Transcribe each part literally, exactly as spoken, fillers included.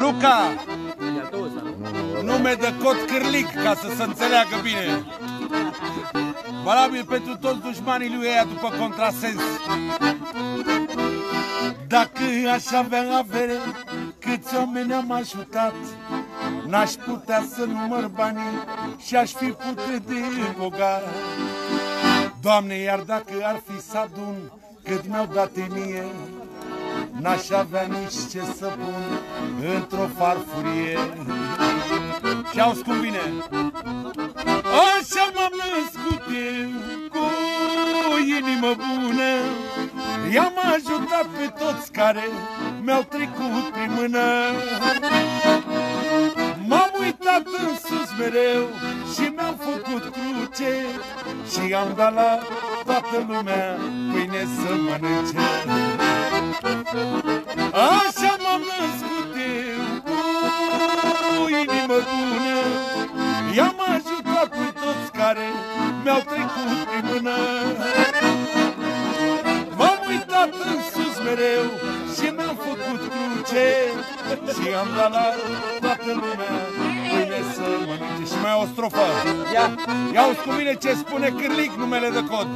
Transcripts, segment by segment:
Luca, nume de cod Cârlic, ca să se înțeleagă bine. Valabil pentru toți dușmanii lui ăia după contrasens. Dacă aș avea avere, câți oameni am ajutat, n-aș putea să număr banii și aș fi putut de bogat. Doamne, iar dacă ar fi să adun cât mi-au dat mie, n-aș avea nici ce să pun într-o farfurie. Și auzi cum vine. Așa m-am născut eu, cu inimă bună, i-am ajutat pe toți care mi-au trecut prin mână. M-am uitat în sus mereu și mi-am făcut cruce și am dat la toată lumea pâine să mănânce. Așa m-am născut eu, cu inimă bună, i-am ajutat pe toți care mi-au trecut prin mână. M-am uitat în sus mereu și mi-am făcut cruce și am dat la toată lumea pâine să mănânce. Și mai o strofă. Ia, ia-uzi cu mine ce spune Cârlic, numele de cod.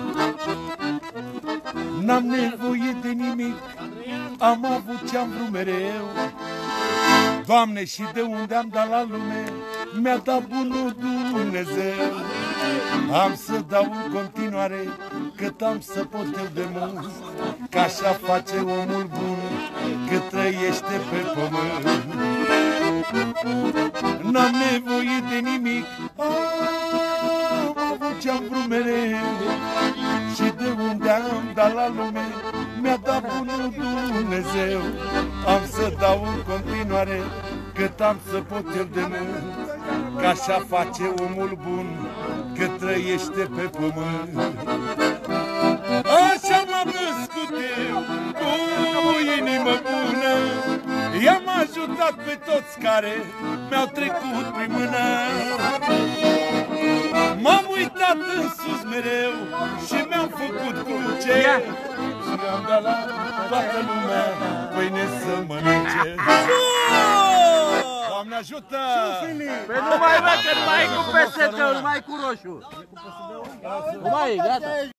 N-am nevoie de nimic, am avut ce-am vrut mereu. Doamne, și de unde am dat la lume, mi-a dat bunul Dumnezeu. Am să dau în continuare cât am să pot eu de mult, că așa face omul bun cât trăiește pe pământ. N-am nevoie de nimic, am avut ce-am vrut mereu. Și de unde am dat la lume, mi-a dat bunul Dumnezeu. Am să dau în continuare cât am să pot eu de mult, că așa face omul bun cât trăiește pe pământ. Așa m-am născut eu, cu inimă bună, i-am ajutat pe toți care mi-au trecut prin mână. M-am uitat în sus mereu și mi-am făcut cruce și am dat la toată lumea pâine să mănânce. Doamne ajută! Păi nu mai văd că nu mai e cu pesetă, nu mai e cu roșu. Nu mai e, gata.